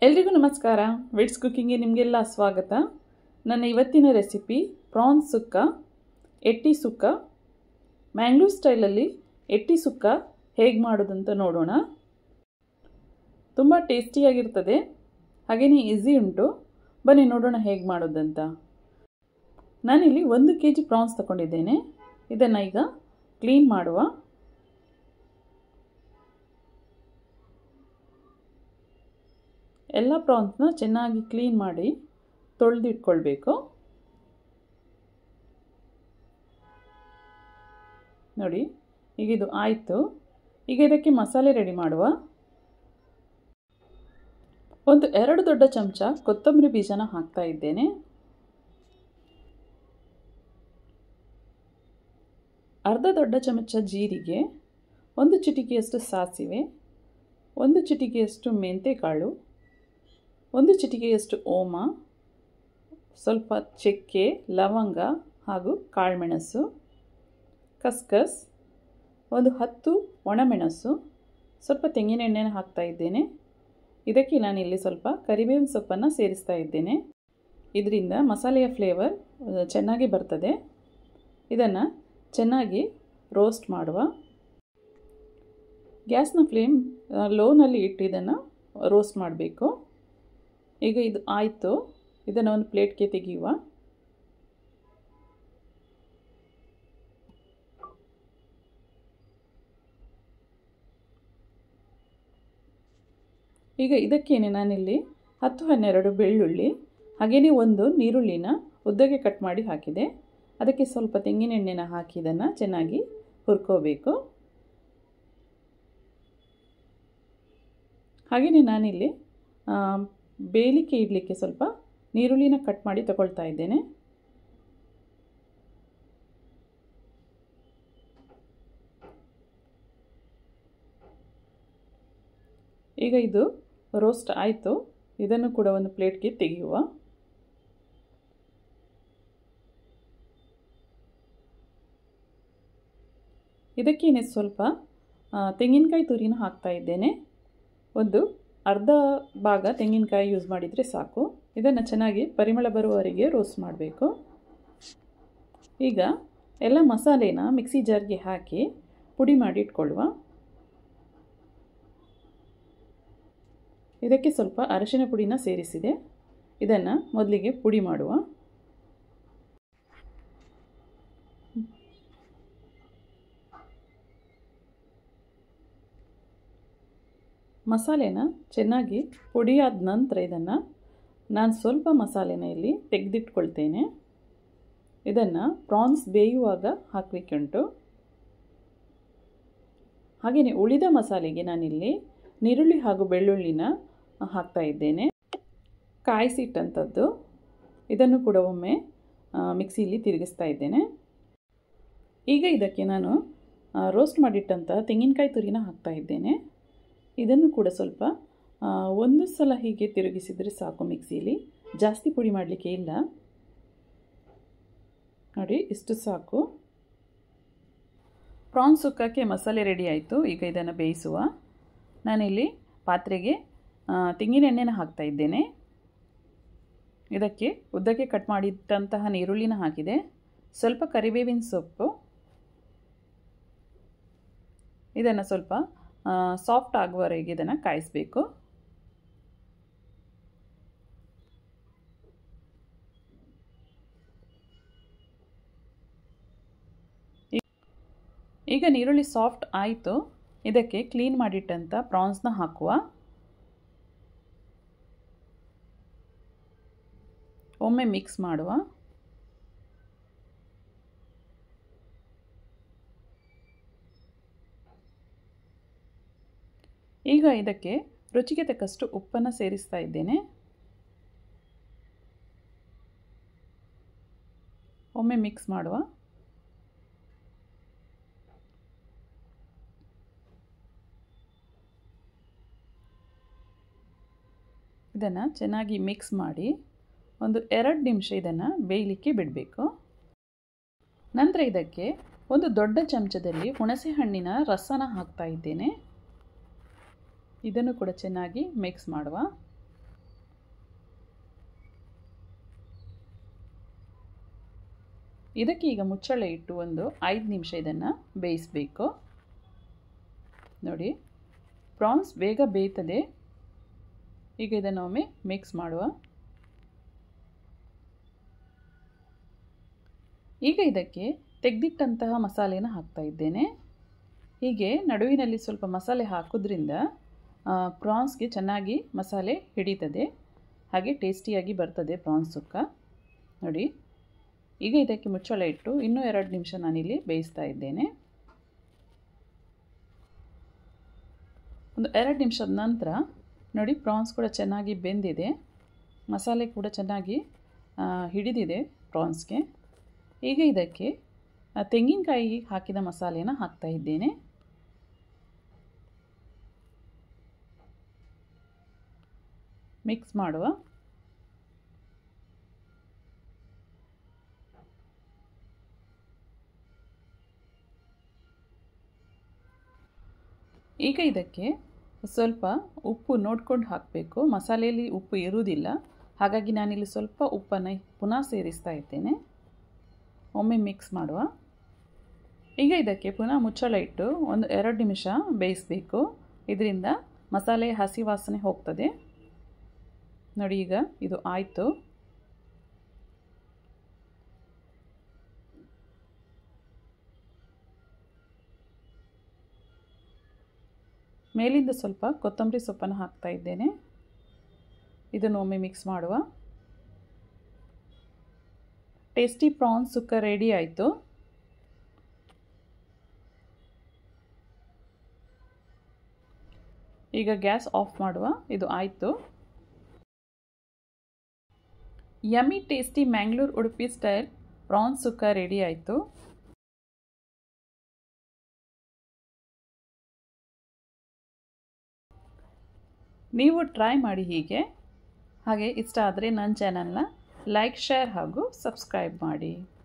ಎಲ್ರಿಗೂ ನಮಸ್ಕಾರ. ವಿಟ್ಸ್ ಕುಕಿಂಗ್ಗೆ ನಿಮಗೆಲ್ಲ ಸ್ವಾಗತ. ನನ್ನ ಇವತ್ತಿನ ರೆಸಿಪಿ ಪ್ರಾನ್ಸ್ ಸುಕ್ಕ, ಎಟ್ಟಿ ಸುಕ್ಕ. ಮ್ಯಾಂಗ್ಳೂರ್ ಸ್ಟೈಲಲ್ಲಿ ಎಟ್ಟಿ ಸುಕ್ಕ ಹೇಗೆ ಮಾಡೋದಂತ ನೋಡೋಣ. ತುಂಬ ಟೇಸ್ಟಿಯಾಗಿರ್ತದೆ, ಹಾಗೆಯೇ ಈಸಿ ಉಂಟು. ಬನ್ನಿ ನೋಡೋಣ ಹೇಗೆ ಮಾಡೋದಂತ. ನಾನಿಲ್ಲಿ 1 kg ಪ್ರಾನ್ಸ್ ತಗೊಂಡಿದ್ದೇನೆ. ಇದನ್ನು ಈಗ ಕ್ಲೀನ್ ಮಾಡುವ. ಎಲ್ಲ ಪ್ರಾನ್ಸ್ನ ಚೆನ್ನಾಗಿ ಕ್ಲೀನ್ ಮಾಡಿ ತೊಳೆದಿಟ್ಕೊಳ್ಬೇಕು. ನೋಡಿ, ಈಗ ಇದು ಆಯಿತು. ಈಗ ಇದಕ್ಕೆ ಮಸಾಲೆ ರೆಡಿ ಮಾಡುವ. 2 ದೊಡ್ಡ ಚಮಚ ಕೊತ್ತಂಬರಿ ಬೀಜನ ಹಾಕ್ತಾ ಇದ್ದೇನೆ. ಅರ್ಧ ದೊಡ್ಡ ಚಮಚ ಜೀರಿಗೆ, 1 ಚಿಟಿಕೆಯಷ್ಟು ಸಾಸಿವೆ, 1 ಚಿಟಿಕೆಯಷ್ಟು ಮೆಂತೆಕಾಳು, 1 ಚಿಟಿಕೆಯಷ್ಟು ಓಮ, ಸ್ವಲ್ಪ ಚಕ್ಕೆ, ಲವಂಗ ಹಾಗೂ ಕಾಳುಮೆಣಸು, ಕಸ್ಕಸ್, 10 ಒಣಮೆಣಸು, ಸ್ವಲ್ಪ ತೆಂಗಿನೆಣ್ಣೆನ ಹಾಕ್ತಾ ಇದ್ದೇನೆ. ಇದಕ್ಕೆ ನಾನಿಲ್ಲಿ ಸ್ವಲ್ಪ ಕರಿಬೇವಿನ ಸೊಪ್ಪನ್ನು ಸೇರಿಸ್ತಾ ಇದ್ದೇನೆ. ಇದರಿಂದ ಮಸಾಲೆಯ ಫ್ಲೇವರ್ ಚೆನ್ನಾಗಿ ಬರ್ತದೆ. ಇದನ್ನು ಚೆನ್ನಾಗಿ ರೋಸ್ಟ್ ಮಾಡುವ. ಗ್ಯಾಸ್ನ ಫ್ಲೇಮ್ ಲೋನಲ್ಲಿ ಇಟ್ಟು ಇದನ್ನು ರೋಸ್ಟ್ ಮಾಡಬೇಕು. ಈಗ ಇದು ಆಯಿತು. ಇದನ್ನು ಒಂದು ಪ್ಲೇಟ್ಗೆ ತೆಗೆಯುವ. ಈಗ ಇದಕ್ಕೇನೆ ನಾನಿಲ್ಲಿ 10-12 ಬೆಳ್ಳುಳ್ಳಿ, ಹಾಗೆಯೇ 1 ನೀರುಳ್ಳಿನ ಉದ್ದಗೆ ಕಟ್ ಮಾಡಿ ಹಾಕಿದೆ. ಅದಕ್ಕೆ ಸ್ವಲ್ಪ ತೆಂಗಿನೆಣ್ಣೆನ ಹಾಕಿ ಇದನ್ನು ಚೆನ್ನಾಗಿ ಹುರ್ಕೋಬೇಕು. ಹಾಗೆಯೇ ನಾನಿಲ್ಲಿ ಬೇಯಲಿಕ್ಕೆ ಇಡಲಿಕ್ಕೆ ಸ್ವಲ್ಪ ನೀರುಳ್ಳಿನ ಕಟ್ ಮಾಡಿ ತಗೊಳ್ತಾ ಇದ್ದೇನೆ. ಈಗ ಇದು ರೋಸ್ಟ್ ಆಯಿತು. ಇದನ್ನು ಕೂಡ ಒಂದು ಪ್ಲೇಟ್ಗೆ ತೆಗೆಯುವ. ಇದಕ್ಕೇನೆ ಸ್ವಲ್ಪ ತೆಂಗಿನಕಾಯಿ ತುರಿನ ಹಾಕ್ತಾ ಇದ್ದೇನೆ. ಅರ್ಧ ಭಾಗ ತೆಂಗಿನಕಾಯಿ ಯೂಸ್ ಮಾಡಿದರೆ ಸಾಕು. ಇದನ್ನು ಚೆನ್ನಾಗಿ ಪರಿಮಳ ಬರುವವರೆಗೆ ರೋಸ್ಟ್ ಮಾಡಬೇಕು. ಈಗ ಎಲ್ಲ ಮಸಾಲೆನ ಮಿಕ್ಸಿ ಜಾರ್ಗೆ ಹಾಕಿ ಪುಡಿ ಮಾಡಿ ಇಟ್ಕೊಳ್ಳುವ. ಇದಕ್ಕೆ ಸ್ವಲ್ಪ ಅರಿಶಿನ ಪುಡಿನ ಸೇರಿಸಿದೆ. ಇದನ್ನು ಮೊದಲಿಗೆ ಪುಡಿ ಮಾಡುವ. ಮಸಾಲೆನ ಚೆನ್ನಾಗಿ ಪುಡಿಯಾದ ನಂತರ ಇದನ್ನು ನಾನು ಸ್ವಲ್ಪ ಮಸಾಲೆನ ಇಲ್ಲಿ ತೆಗೆದಿಟ್ಕೊಳ್ತೇನೆ. ಇದನ್ನು ಪ್ರಾನ್ಸ್ ಬೇಯುವಾಗ ಹಾಕಲಿಕ್ಕುಂಟು. ಹಾಗೆಯೇ ಉಳಿದ ಮಸಾಲೆಗೆ ನಾನಿಲ್ಲಿ ನೀರುಳ್ಳಿ ಹಾಗೂ ಬೆಳ್ಳುಳ್ಳಿನ ಹಾಕ್ತಾ ಇದ್ದೇನೆ, ಕಾಯಿಸಿಟ್ಟಂಥದ್ದು. ಇದನ್ನು ಕೂಡ ಒಮ್ಮೆ ಮಿಕ್ಸಿಲಿ ತಿರುಗಿಸ್ತಾ ಇದ್ದೇನೆ. ಈಗ ಇದಕ್ಕೆ ನಾನು ರೋಸ್ಟ್ ಮಾಡಿಟ್ಟಂಥ ತೆಂಗಿನಕಾಯಿ ತುರಿನ ಹಾಕ್ತಾ ಇದ್ದೇನೆ. ಇದನ್ನು ಕೂಡ ಸ್ವಲ್ಪ ಒಂದು ಸಲ ಹೀಗೆ ತಿರುಗಿಸಿದರೆ ಸಾಕು. ಮಿಕ್ಸಿಲಿ ಜಾಸ್ತಿ ಪುಡಿ ಮಾಡಲಿಕ್ಕೆ ಇಲ್ಲ. ನೋಡಿ, ಇಷ್ಟು ಸಾಕು. ಪ್ರಾನ್ಸ್ ಸುಕ್ಕಕ್ಕೆ ಮಸಾಲೆ ರೆಡಿ ಆಯಿತು. ಈಗ ಇದನ್ನು ಬೇಯಿಸುವ. ನಾನಿಲ್ಲಿ ಪಾತ್ರೆಗೆ ತೆಂಗಿನೆಣ್ಣೆನ ಹಾಕ್ತಾ ಇದ್ದೇನೆ. ಇದಕ್ಕೆ ಉದ್ದಕ್ಕೆ ಕಟ್ ಮಾಡಿದಂತಹ ನೀರುಳ್ಳಿನ ಹಾಕಿದೆ. ಸ್ವಲ್ಪ ಕರಿಬೇವಿನ ಸೊಪ್ಪು. ಇದನ್ನು ಸ್ವಲ್ಪ ಸಾಫ್ಟ್ ಆಗುವವರೆಗೆ ಇದನ್ನು ಕಾಯಿಸಬೇಕು. ಈಗ ನೀರುಳ್ಳಿ ಸಾಫ್ಟ್ ಆಯಿತು. ಇದಕ್ಕೆ ಕ್ಲೀನ್ ಮಾಡಿಟ್ಟಂಥ ಪ್ರಾನ್ಸ್ನ ಹಾಕುವ. ಒಮ್ಮೆ ಮಿಕ್ಸ್ ಮಾಡುವ. ಈಗ ಇದಕ್ಕೆ ರುಚಿಗೆ ತಕ್ಕಷ್ಟು ಉಪ್ಪನ್ನು ಸೇರಿಸ್ತಾ ಇದ್ದೇನೆ. ಒಮ್ಮೆ ಮಿಕ್ಸ್ ಮಾಡುವ. ಇದನ್ನು ಚೆನ್ನಾಗಿ ಮಿಕ್ಸ್ ಮಾಡಿ 1-2 ನಿಮಿಷ ಇದನ್ನು ಬೇಯಲಿಕ್ಕೆ ಬಿಡಬೇಕು. ನಂತರ ಇದಕ್ಕೆ 1 ದೊಡ್ಡ ಚಮಚದಲ್ಲಿ ಹುಣಸೆ ಹಣ್ಣಿನ ರಸನ ಹಾಕ್ತಾ ಇದ್ದೇನೆ. ಇದನ್ನು ಕೂಡ ಚೆನ್ನಾಗಿ ಮಿಕ್ಸ್ ಮಾಡುವ. ಇದಕ್ಕೆ ಈಗ ಮುಚ್ಚಳ ಇಟ್ಟು ಒಂದು 5 ನಿಮಿಷ ಇದನ್ನು ಬೇಯಿಸಬೇಕು. ನೋಡಿ, ಪ್ರಾನ್ಸ್ ಬೇಗ ಬೇಯ್ತದೆ. ಈಗ ಇದನ್ನು ಒಮ್ಮೆ ಮಿಕ್ಸ್ ಮಾಡುವ. ಈಗ ಇದಕ್ಕೆ ತೆಗೆದಿಟ್ಟಂತಹ ಮಸಾಲೆನ ಹಾಕ್ತಾ ಇದ್ದೇನೆ. ಹೀಗೆ ನಡುವಿನಲ್ಲಿ ಸ್ವಲ್ಪ ಮಸಾಲೆ ಹಾಕೋದ್ರಿಂದ ಪ್ರಾನ್ಸ್ಗೆ ಚೆನ್ನಾಗಿ ಮಸಾಲೆ ಹಿಡಿತದೆ, ಹಾಗೆ ಟೇಸ್ಟಿಯಾಗಿ ಬರ್ತದೆ ಪ್ರಾನ್ಸ್ ಸುಕ್ಕ. ನೋಡಿ, ಈಗ ಇದಕ್ಕೆ ಮುಚ್ಚಳ ಇಟ್ಟು ಇನ್ನೂ 2 ನಿಮಿಷ ನಾನಿಲ್ಲಿ ಬೇಯಿಸ್ತಾ ಇದ್ದೇನೆ. ಒಂದು 2 ನಿಮಿಷದ ನಂತರ ನೋಡಿ, ಪ್ರಾನ್ಸ್ ಕೂಡ ಚೆನ್ನಾಗಿ ಬೆಂದಿದೆ, ಮಸಾಲೆ ಕೂಡ ಚೆನ್ನಾಗಿ ಹಿಡಿದಿದೆ ಪ್ರಾನ್ಸ್ಗೆ. ಈಗ ಇದಕ್ಕೆ ತೆಂಗಿನಕಾಯಿ ಹಾಕಿದ ಮಸಾಲೆನ ಹಾಕ್ತಾ ಇದ್ದೇನೆ. ಮಿಕ್ಸ್ ಮಾಡುವ. ಈಗ ಇದಕ್ಕೆ ಸ್ವಲ್ಪ ಉಪ್ಪು ನೋಡ್ಕೊಂಡು ಹಾಕಬೇಕು. ಮಸಾಲೆಯಲ್ಲಿ ಉಪ್ಪು ಇರುವುದಿಲ್ಲ, ಹಾಗಾಗಿ ನಾನಿಲ್ಲಿ ಸ್ವಲ್ಪ ಉಪ್ಪನ್ನು ಪುನಃ ಸೇರಿಸ್ತಾ ಇದ್ದೇನೆ. ಒಮ್ಮೆ ಮಿಕ್ಸ್ ಮಾಡುವ. ಈಗ ಇದಕ್ಕೆ ಪುನಃ ಮುಚ್ಚಳ ಇಟ್ಟು ಒಂದು 2 ನಿಮಿಷ ಬೇಯಿಸಬೇಕು. ಇದರಿಂದ ಮಸಾಲೆ ಹಸಿ ವಾಸನೆ ಹೋಗ್ತದೆ. ನೋಡಿ, ಈಗ ಇದು ಆಯಿತು. ಮೇಲಿಂದ ಸ್ವಲ್ಪ ಕೊತ್ತಂಬರಿ ಸೊಪ್ಪನ್ನು ಹಾಕ್ತಾ ಇದ್ದೇನೆ. ಇದನ್ನು ಒಮ್ಮೆ ಮಿಕ್ಸ್ ಮಾಡುವ. ಟೇಸ್ಟಿ ಪ್ರಾನ್ಸ್ ಸುಕ್ಕ ರೆಡಿ ಆಯಿತು. ಈಗ ಗ್ಯಾಸ್ ಆಫ್ ಮಾಡುವ. ಇದು ಆಯಿತು. Yummy tasty Mangalore Udupi style prawns ಸುಕ್ಕ ರೆಡಿ ಆಯಿತು. ನೀವು ಟ್ರೈ ಮಾಡಿ ಹೀಗೆ. ಹಾಗೆ ಇಷ್ಟ ಆದರೆ ನನ್ನ ಚಾನಲ್ನ ಲೈಕ್, ಶೇರ್ ಹಾಗೂ ಸಬ್ಸ್ಕ್ರೈಬ್ ಮಾಡಿ.